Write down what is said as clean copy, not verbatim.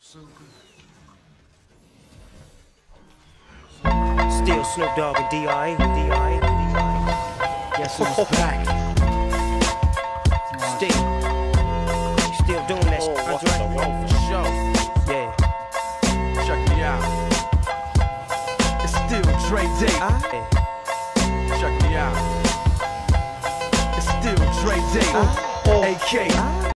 Still Snoop Dogg and D.I. Guess who's back? Still doing that shit, Andre? For sure. Yeah. Check me out. It's still Dre Day. Check me out. It's still Dre Day. AK.